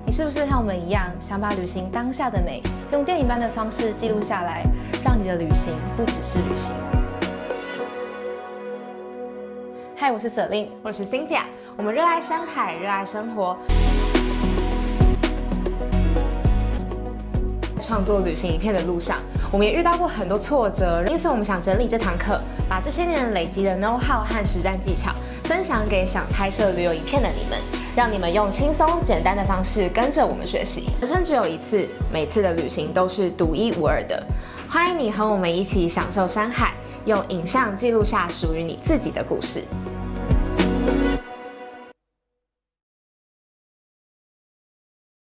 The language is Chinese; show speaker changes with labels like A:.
A: 你是不是和我们一样，想把旅行当下的美，用电影般的方式记录下来，让你的旅行不只是旅行？嗨，我是舍令，
B: 我是 Cynthia， 我们热爱山海，热爱生活。创作旅行影片的路上，我们也遇到过很多挫折，因此我们想整理这堂课，把这些年累积的 know how 和实战技巧分享给想拍摄旅游影片的你们，让你们用轻松简单的方式跟着我们学习。人生只有一次，每次的旅行都是独一无二的。欢迎你和我们一起享受山海，用影像记录下属于你自己的故事。